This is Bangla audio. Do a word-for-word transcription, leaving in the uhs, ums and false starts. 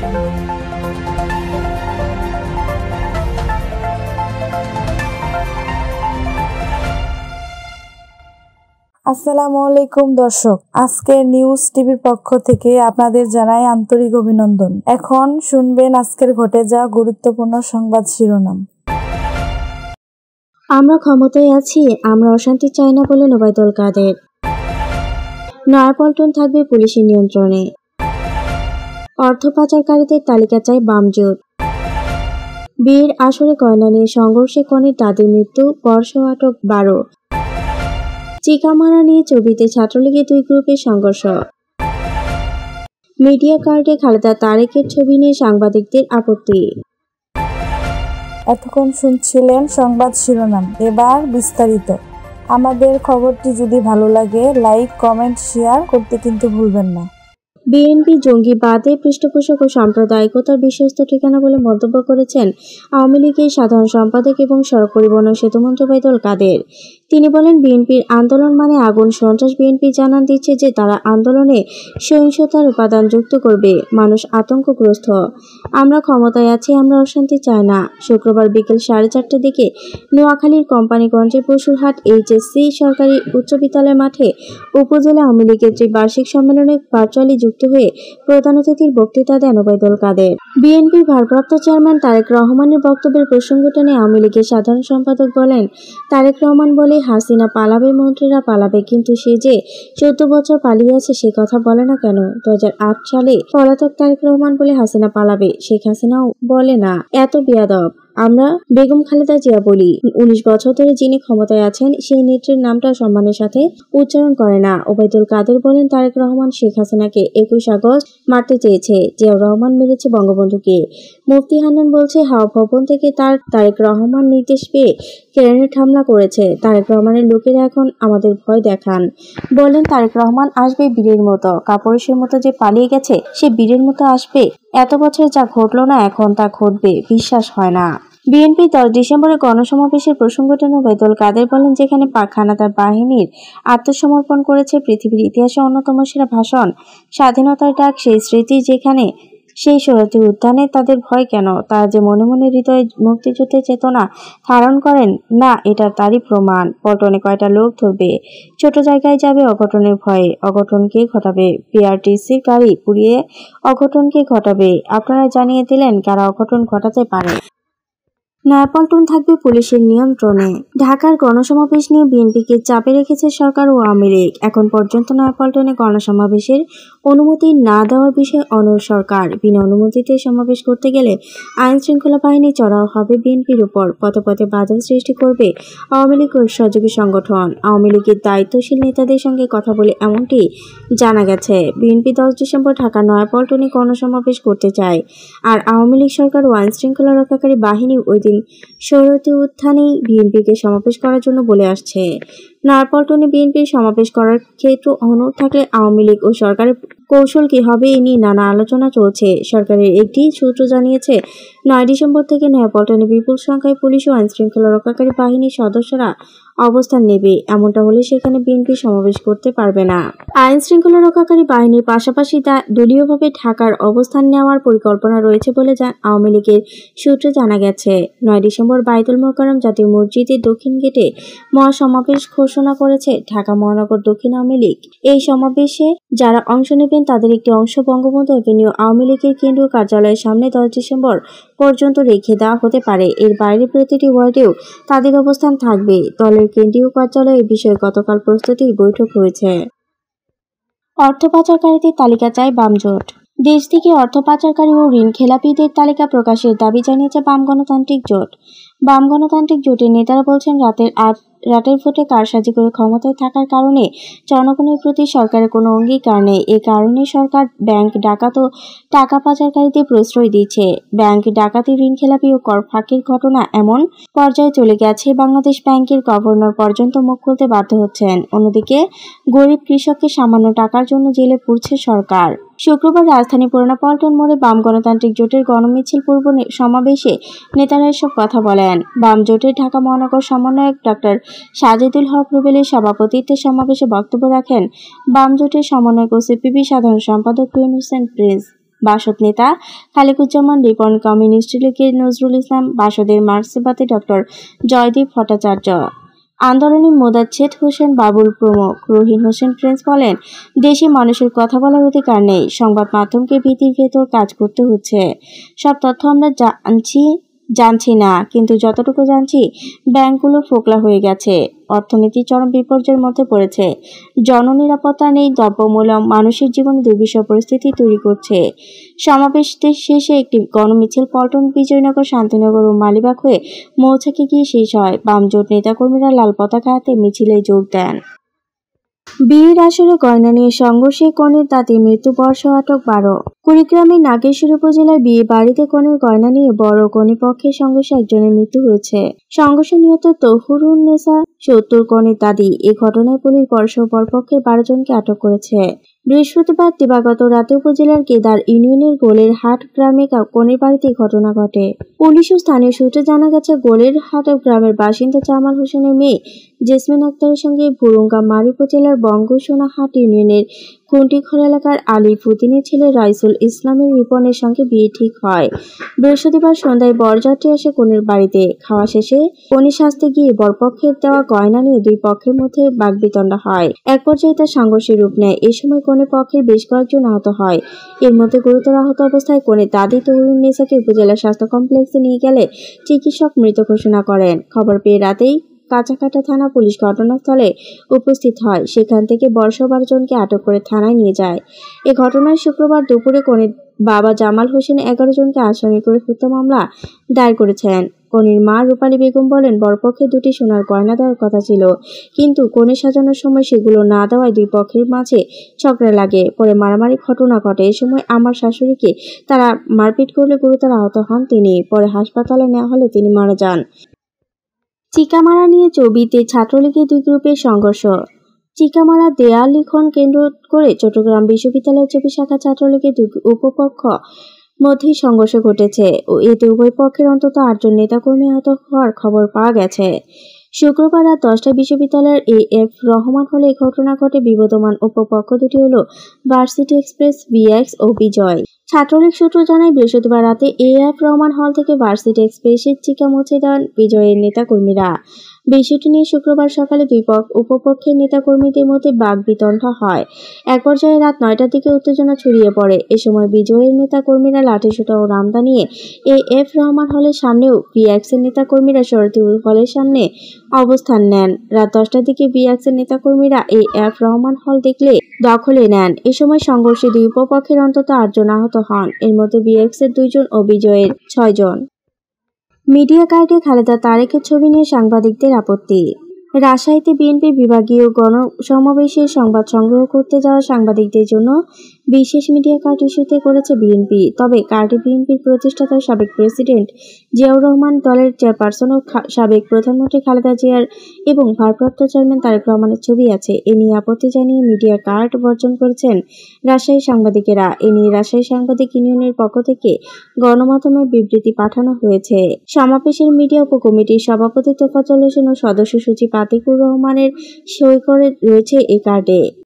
আসসালামু আলাইকুম দর্শক, আজকের নিউজ টিভির পক্ষ থেকে আপনাদের জানাই আন্তরিক অভিনন্দন। এখন শুনবেন আজকের ঘটে যাওয়া গুরুত্বপূর্ণ সংবাদ শিরোনাম। আমরা ক্ষমতায় আছি, আমরা অশান্তি চাই না বলেন ওবায়দুল কাদের। নয়াপল্টন থাকবে পুলিশের নিয়ন্ত্রণে। অর্থ পাচারকারীদের তালিকা চায় বাম জোট। বিয়ের আসরে গয়না নিয়ে সংঘর্ষে কনের দাদির মৃত্যু, বর্ষা আটক বারো। চিকামারা নিয়ে ছবিতে ছাত্রলীগের দুই গ্রুপের সংঘর্ষ। মিডিয়া কার্ডে খালেদা তারেকের ছবি নিয়ে সাংবাদিকদের আপত্তি। এতক্ষণ শুনছিলেন সংবাদ শিরোনাম, এবার বিস্তারিত। আমাদের খবরটি যদি ভালো লাগে লাইক, কমেন্ট, শেয়ার করতে কিন্তু ভুলবেন না। বিএনপি জঙ্গিবাদে পৃষ্ঠপোষক ও সাম্প্রদায়িকতার বিশ্বস্ত ঠিকানা বলে মন্তব্য করেছেন আওয়ামী লীগের সাধারণ সম্পাদক এবং সড়ক পরিবহন ও সেতুমন্ত্রী ওবায়দুল কাদের। তিনি বলেন, বিএনপির আন্দোলন মানে আগুন সন্ত্রাস। বিএনপি জানান দিচ্ছে যে তারা আন্দোলনে সহিংসতার উপাদান যুক্ত করবে। মানুষ আতঙ্কগ্রস্ত। আমরা ক্ষমতায় আছি, আমরা অশান্তি চাই না। শুক্রবার বিকেল সাড়ে চারটার দিকে নোয়াখালীর কোম্পানিগঞ্জের পশুরহাট এইচএসসি সরকারি উচ্চ বিদ্যালয় মাঠে উপজেলা আওয়ামী লীগের ত্রিবার্ষিক সম্মেলনে ভার্চুয়ালি যুক্ত হয়ে প্রধান অতিথির বক্তৃতা দেন ওবায়দুল কাদের। বিএনপির ভারপ্রাপ্ত চেয়ারম্যান তারেক রহমানের বক্তব্যের প্রসঙ্গ টেনে আওয়ামী লীগের সাধারণ সম্পাদক বলেন, তারেক রহমান বলে হাসিনা পালাবে, মন্ত্রীরা পালাবে, কিন্তু সে যে চোদ্দ বছর পালিয়ে আছে সে কথা বলে না কেন? দু হাজার আট সালে পলাতক তারেক রহমান বলে হাসিনা পালাবে, শেখ হাসিনাও বলে না। এত বেয়াদব। আমরা বেগম খালেদা জিয়া বলি। উনিশ বছর ধরে যিনি ক্ষমতায় আছেন সেই নেত্রীর নামটা সম্মানের সাথে উচ্চারণ করে না। ওবায়দুল কাদের বলেন, তারেক রহমান শেখ হাসিনাকে একুশ আগস্ট মারতে চেয়েছে, জিয়াউর রহমান মেরেছে বঙ্গবন্ধুকে। মুফতি হান্নান বলছে হাওয়া ভবন থেকে তার তারেক রহমান নির্দেশ পেয়ে গ্রেনেড হামলা করেছে। তারেক রহমানের লোকেরা এখন আমাদের ভয় দেখান। বলেন, তারেক রহমান আসবে বীরের মতো, কাপুরুষের মতো যে পালিয়ে গেছে সে বীরের মতো আসবে। এত বছরে যা ঘটলো না এখন তা ঘটবে, বিশ্বাস হয় না। বিএনপি দশ ডিসেম্বরে গণসমাবেশের প্রসঙ্গ টেনে ওবায়দুল কাদের বলেন, যেখানে পাক হানাদার বাহিনীর আত্মসমর্পণ করেছে পৃথিবীর ইতিহাসে অন্যতম সেরা ভাষণ, স্বাধীনতার ডাক, সেই স্মৃতি যেখানে, সেই শরীয়তের উদ্যানে তাদের ভয় কেন? তারা যে মনে মনে হৃদয়ে মুক্তিযুদ্ধের চেতনা ধারণ করেন না, এটা তারই প্রমাণ। পল্টনে কয়টা লোক ধরবে? ছোট জায়গায় যাবে অঘটনের ভয়ে। অঘটনকে ঘটাবে। পিআরটিসির গাড়ি পুড়িয়ে অঘটনকে ঘটাবে। আপনারা জানিয়ে দিলেন কারা অঘটন ঘটাতে পারে। নয়াপল্টন থাকবে পুলিশের নিয়ন্ত্রণে। ঢাকার গণসমাবেশ নিয়ে বিএনপিকে চাপে রেখেছে সরকার ও আওয়ামী লীগ। এখন পর্যন্ত নয়াপল্টনে গণসমাবেশের অনুমতি না দেওয়ার বিষয়ে অনড় সরকার। বিনা অনুমতিতে সমাবেশ করতে গেলে আইন শৃঙ্খলা বাহিনী চড়াও হবে বিএনপির উপর। পথে পথে বাধা সৃষ্টি করবে আওয়ামী লীগ ও সহযোগী সংগঠন। আওয়ামী লীগের দায়িত্বশীল নেতাদের সঙ্গে কথা বলে এমনটি জানা গেছে। বিএনপি দশ ডিসেম্বর ঢাকার নয়াপল্টনে গণসমাবেশ করতে চায়, আর আওয়ামী লীগ সরকার ও আইন শৃঙ্খলা রক্ষাকারী বাহিনী ওই দিন শরীয়তে উত্থানেই বিএনপিকে সমাবেশ করার জন্য বলে আসছে। নয়াপল্টনে বিএনপির সমাবেশ করার ক্ষেত্র অনড় থাকলে আওয়ামী লীগ ও সরকারের কৌশল কি হবে এ নিয়ে নানা আলোচনা চলছে। সরকারের একটি সূত্র জানিয়েছে, নয় ডিসেম্বর থেকে নয়াপল্টনে বিপুল সংখ্যায় পুলিশ ও আইন শৃঙ্খলা রক্ষাকারী বাহিনীর সদস্যরা অবস্থান নেবে। এমনটা হলে সেখানে বিএনপি সমাবেশ করতে পারবে না। আইন শৃঙ্খলা রক্ষাকারী বাহিনীর পাশাপাশি দলীয়ভাবে ঢাকার অবস্থান নেওয়ার পরিকল্পনা রয়েছে বলে আওয়ামী লীগের সূত্রে জানা গেছে। নয় ডিসেম্বর বাইতুল মোকাররম জাতীয় মসজিদের দক্ষিণ গেটে মহাসমাবেশ ঘোষণা করেছে ঢাকা মহানগর দক্ষিণ আওয়ামী লীগ। এই সমাবেশে যারা অংশ নেবেন তাদের একটি অংশ বঙ্গবন্ধু এভিনিউ আওয়ামী লীগের কেন্দ্রীয় কার্যালয়ের সামনে দশ ডিসেম্বর পর্যন্ত রেখে দেওয়া হতে পারে। এর বাইরে প্রতিটি ওয়ার্ডেও তাদের অবস্থান থাকবে। দলের কেন্দ্রীয় কার্যালয়ে এ বিষয়ে গতকাল প্রস্তুতি বৈঠক হয়েছে। অর্থ পাচারকারীদের তালিকা চায় বাম জোট। দেশ থেকে অর্থ পাচারকারী ও ঋণ খেলাপিদের তালিকা প্রকাশের দাবি জানিয়েছে বাম গণতান্ত্রিক জোট। বাম গণতান্ত্রিক জোটের নেতারা বলছেন, রাতের আট রাতের ভোটে কারসাজি করে ক্ষমতায় থাকার কারণে জনগণের প্রতি সরকারের কোনো অঙ্গীকার নেই। এ কারণে সরকার ব্যাংক ডাকাত ও টাকা পাচারকারীদের প্রশ্রয় দিচ্ছে। ব্যাংক ডাকাতি, ঋণ খেলাপি ও কর ফাঁকির ঘটনা এমন পর্যায়ে চলে গেছে বাংলাদেশ ব্যাংকের গভর্নর পর্যন্ত মুখ খুলতে বাধ্য হচ্ছেন। অন্যদিকে গরিব কৃষককে সামান্য টাকার জন্য জেলে পুরছে সরকার। শুক্রবার রাজধানী পুরানা পল্টন মোড়ে বাম গণতান্ত্রিক জোটের গণমিছিল পূর্ব সমাবেশে নেতারা এসব কথা বলেন। বাম জোটের ঢাকা মহানগর সমন্বয়ক ডক্টর সাজেদুল হক রুবেলের সভাপতিত্বে সমাবেশে বক্তব্য রাখেন বাম জোটের সমন্বয়ক ও সিপিবি সাধারণ সম্পাদক রিয়ন হোসেন প্রেস। বাসদ নেতা খালেকুজ্জামান রিপন, কমিউনিস্ট লীগের নজরুল ইসলাম, বাসদের মার্ক্সবাদী ডক্টর জয়দীপ ভট্টাচার্য, আন্দোলনী মোদাচ্ছেদ হোসেন বাবুল প্রমুখ। রহিন হোসেন প্রিন্স বলেন, দেশে মানুষের কথা বলার অধিকার নেই, সংবাদ মাধ্যমকে ভীতির ভেতর কাজ করতে হচ্ছে। সব তথ্য আমরা জানছি জানছি না, কিন্তু যতটুকু জানছি ব্যাংকগুলো ফোকলা হয়ে গেছে, অর্থনীতি চরম বিপর্যয়ের মধ্যে পড়েছে, জননিরাপত্তা নেই, দ্রব্যমূল্য মানুষের জীবনে দুর্বিষহ পরিস্থিতি তৈরি করছে। সমাবেশ শেষে একটি গণমিছিল পল্টন, বিজয়নগর, শান্তিনগর ও মালিবাগ হয়ে মৌচাকে গিয়ে শেষ হয়। বাম জোট নেতাকর্মীরা লাল পতাকা হাতে মিছিলে যোগ দেন। বিয়ের আসরে গয়না নিয়ে সংঘর্ষে কনের দাদির মৃত্যু, বর্ষ আটক বারো। কুড়িগ্রামের নাগেশ্বরী উপজেলার বিয়ে বাড়িতে কনের গয়না নিয়ে বড় কনে পক্ষের সংঘর্ষে একজনের মৃত্যু হয়েছে। সংঘর্ষে নিহত তহুরুন্নেসা সত্তর কনের দাদি। এ ঘটনায় পুলিশ বর্ষ বরপক্ষের বারো জনকে আটক করেছে। বৃহস্পতিবার দিবাগত রাতে উপজেলার কেদার ইউনিয়নের গোলের হাট গ্রামে কনের বাড়িতে ঘটনা ঘটে। পুলিশ ও স্থানীয় সূত্রে জানা গেছে, গোলের হাট গ্রামের বাসিন্দা জামাল হোসেনের মেয়ে জেসমিন আক্তারের সঙ্গে ভুরুঙ্গা মারি উপজেলার বঙ্গসোনাহাট ইউনিয়নের কুন্টিঘর এলাকার আলী ফুতিনের ছেলে রাইসুল ইসলামের রিপনের সঙ্গে বিয়ে ঠিক হয়। বৃহস্পতিবার সন্ধ্যায় বরযাত্রী আসে কনের বাড়িতে। খাওয়া শেষে কনে সাজতে গিয়ে বরপক্ষের দেওয়া গয়না নিয়ে দুই পক্ষের মধ্যে বাকবিতণ্ডা হয়। এক পর্যায়ে তা সংঘর্ষের রূপ নেয়। এ সময় কনে পক্ষের বেশ কয়েকজন আহত হয়। এর মধ্যে গুরুতর আহত অবস্থায় কনের দাদি তহুরুন্নেসাকে উপজেলা স্বাস্থ্য কমপ্লেক্সে নিয়ে গেলে চিকিৎসক মৃত ঘোষণা করেন। খবর পেয়ে রাতেই কাঁচাকাটা থানা পুলিশ ঘটনাস্থলে উপস্থিত হয়। সেখান থেকে বর্ষ বারো জনকে আটক করে থানায় নিয়ে যায়। এ ঘটনায় শুক্রবার দুপুরে কনের বাবা জামাল হোসেন এগারো জনকে আসামি করে হত্যা মামলা দায়ের করেছেন। কনের মা রূপালী বেগম বলেন, বরপক্ষে দুটি সোনার গয়না দেওয়ার কথা ছিল, কিন্তু কনে সাজানোর সময় সেগুলো না দেওয়ায় দুই পক্ষের মাঝে ঝগড়া লাগে। পরে মারামারি ঘটনা ঘটে। এ সময় আমার শাশুড়িকে তারা মারপিট করলে গুরুতর আহত হন তিনি। পরে হাসপাতালে নেওয়া হলে তিনি মারা যান। চিকামারা নিয়ে চবিতে ছাত্রলীগের দুই গ্রুপের সংঘর্ষ। চিকামারা দেয়াল লিখন কেন্দ্র করে চট্টগ্রাম বিশ্ববিদ্যালয়ের চবি শাখা ছাত্রলীগের দুই উপপক্ষ মধ্যে সংঘর্ষ ঘটেছে ও এতে উভয় পক্ষের অন্তত আটজন নেতাকর্মী আহত হওয়ার খবর পাওয়া গেছে। শুক্রবার রাত দশটায় বিশ্ববিদ্যালয়ের এ এফ রহমান হলে এই ঘটনা ঘটে। বিবদমান উপপক্ষ দুটি হল ভার্সিটি এক্সপ্রেস, বিএক্স ও বিজয়। ছাত্রলীগ সূত্র জানায়, বৃহস্পতিবার রাতে এ এফ রহমান হল থেকে ভার্সিটি এক্সপ্রেসের চিকা মুছে দেন বিজয়ের নেতাকর্মীরা। বিষয়টি নিয়ে শুক্রবার সকালে দুই উপপক্ষের নেতাকর্মীদের মধ্যে বাকবিতণ্ডা হয়। এক পর্যায়ে রাত নয়টার দিকে উত্তেজনা ছড়িয়ে পড়ে। এ সময় বিজয়ের নেতাকর্মীরা লাঠিসোঁটা ও রামদা নিয়ে এ এফ রহমান হলের সামনেও বিএক্সের নেতাকর্মীরা শরীয়তী হলের সামনে অবস্থান নেন। রাত দশটার দিকে বিএক্সের নেতাকর্মীরা এ এফ রহমান হল দেখলে দখলে নেন। এ সময় সংঘর্ষে দুই উপপক্ষের অন্তত আটজন আহত হন। এর মধ্যে বিএক্সের দুইজন ও বিজয়ের ছয় জন। মিডিয়া কার্ডে খালেদা তারেকের ছবি নিয়ে সাংবাদিকদের আপত্তি। রাজশাহীতে বিএনপির বিভাগীয় গণসমাবেশে সংবাদ সংগ্রহ করতে যাওয়া সাংবাদিকদের জন্য বিশেষ মিডিয়া কার্ড ইস্যুতে করেছে বিএনপি। তবে কার্ডে বিএনপির প্রতিষ্ঠাতা সাবেক প্রেসিডেন্ট জিয়াউর রহমান, দলের চেয়ারপারসন ও সাবেক প্রধানমন্ত্রী খালেদা জিয়ার এবং ভারপ্রাপ্ত চেয়ারম্যান তারেক রহমানের ছবি আছে। এ নিয়ে আপত্তি জানিয়ে মিডিয়া কার্ড বর্জন করেছেন রাজশাহী সাংবাদিকেরা। এ নিয়ে রাজশাহী সাংবাদিক ইউনিয়নের পক্ষ থেকে গণমাধ্যমে বিবৃতি পাঠানো হয়েছে। সমাবেশের মিডিয়া উপকমিটির সভাপতি তোফাজ্জল হোসেন ও সদস্য সচিব আতিকুর রহমানের সই করে রয়েছে এ কার্ডে।